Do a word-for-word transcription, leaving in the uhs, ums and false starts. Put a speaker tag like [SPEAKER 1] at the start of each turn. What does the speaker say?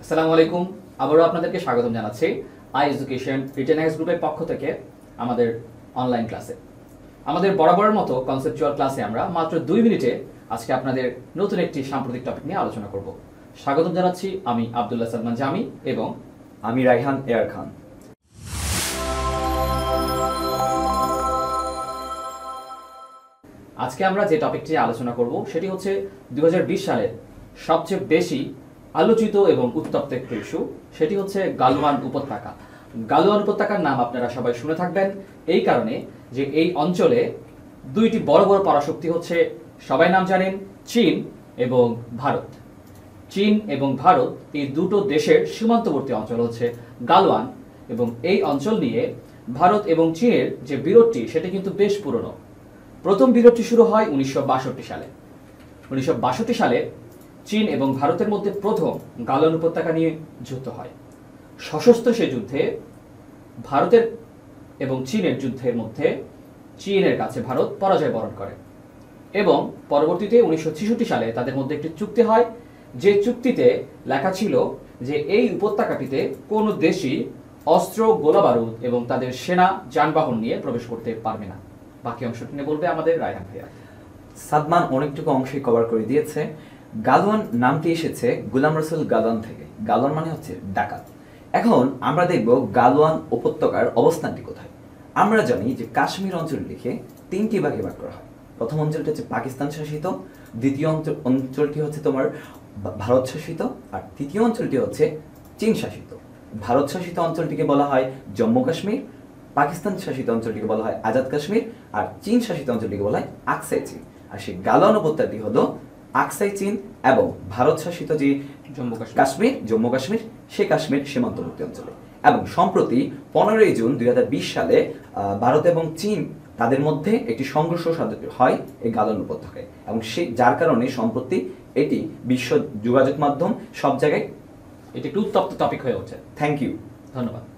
[SPEAKER 1] আসসালামু আলাইকুম। আবারও আপনাদেরকে স্বাগতম জানাচ্ছি আই এডুকেশন রিটেন এক্স গ্রুপের পক্ষ থেকে আমাদের অনলাইন ক্লাসে। আমাদের বরাবরের মতো কনসেপচুয়াল ক্লাসে আমরা মাত্র দুই মিনিটে আজকে আপনাদের নতুন একটি সাম্প্রতিক টপিক নিয়ে আলোচনা করব। স্বাগতম জানাচ্ছি আমি আব্দুল্লাহ সালমান জামি এবং
[SPEAKER 2] আমি রাইহান এয়ার খান।
[SPEAKER 1] আজকে আমরা যে টপিকটি নিয়ে আলোচনা করব সেটি হচ্ছে দুই হাজার বিশ সালের সবচেয়ে বেশি আলোচিত এবং উত্তপ্ত একটি ইস্যু, সেটি হচ্ছে গালওয়ান উপত্যকা। গালওয়ান উপত্যকার নাম আপনারা সবাই শুনে থাকবেন এই কারণে যে এই অঞ্চলে দুইটি বড় বড় পরাশক্তি হচ্ছে, সবাই নাম জানেন, চীন এবং ভারত। চীন এবং ভারত এই দুটো দেশের সীমান্তবর্তী অঞ্চল হচ্ছে গালওয়ান, এবং এই অঞ্চল নিয়ে ভারত এবং চীনের যে বিরোধটি সেটি কিন্তু বেশ পুরনো। প্রথম বিরোধটি শুরু হয় উনিশশো বাষট্টি সালে। উনিশশো বাষট্টি সালে চীন এবং ভারতের মধ্যে প্রথম গালওয়ান উপত্যকা নিয়ে যুদ্ধ হয়। সশস্ত্র সে যুদ্ধে ভারতের এবং চীনের যুদ্ধের মধ্যে চীনের কাছে ভারত পরাজয় বরণ করে এবং পরবর্তীতে উনিশশো ছেষট্টি সালে তাদের মধ্যে একটি চুক্তি হয়, যে চুক্তিতে লেখা ছিল যে এই উপত্যকাটিতে কোনো দেশই অস্ত্র, গোলাবারুদ এবং তাদের সেনা যানবাহন নিয়ে প্রবেশ করতে পারবে না। বাকি অংশটি নিয়ে বলবে আমাদের রায়হান ভাইয়া।
[SPEAKER 2] সাদমান অনেকটুকু অংশই কভার করে দিয়েছে। গালওয়ান নামটি এসেছে গুলাম রসুল গালওয়ান থেকে। গালওয়ান মানে হচ্ছে ডাকাত। এখন আমরা দেখব গালওয়ান উপত্যকার অবস্থানটি কোথায়। আমরা জানি যে কাশ্মীর অঞ্চলটিকে তিনটি ভাগে ভাগ করা হয়। প্রথম অঞ্চলটি হচ্ছে পাকিস্তান শাসিত, দ্বিতীয় অঞ্চলটি হচ্ছে তোমার ভারত শাসিত, আর তৃতীয় অঞ্চলটি হচ্ছে চীন শাসিত। ভারত শাসিত অঞ্চলটিকে বলা হয় জম্মু কাশ্মীর, পাকিস্তান শাসিত অঞ্চলটিকে বলা হয় আজাদ কাশ্মীর, আর চীন শাসিত অঞ্চলটিকে বলা হয় আকসাই চীন। আর সেই গালওয়ান উপত্যকাটি হলো আকসাই চীন এবং ভারত শাসিত যে
[SPEAKER 1] জম্মু কাশ্মীর
[SPEAKER 2] কাশ্মীর জম্মু কাশ্মীর সে কাশ্মীর সীমান্তবর্তী অঞ্চলে। এবং সম্প্রতি পনেরোই জুন দুই হাজার বিশ সালে ভারত এবং চীন তাদের মধ্যে একটি সংঘর্ষ হয় এই গালওয়ান উপত্যকায়, এবং সেই যার কারণে সম্প্রতি এটি বিশ্ব যোগাযোগ মাধ্যম সব জায়গায়
[SPEAKER 1] এটি একটি উত্তপ্ত টপিক হয়ে ওঠে।
[SPEAKER 2] থ্যাংক ইউ,
[SPEAKER 1] ধন্যবাদ।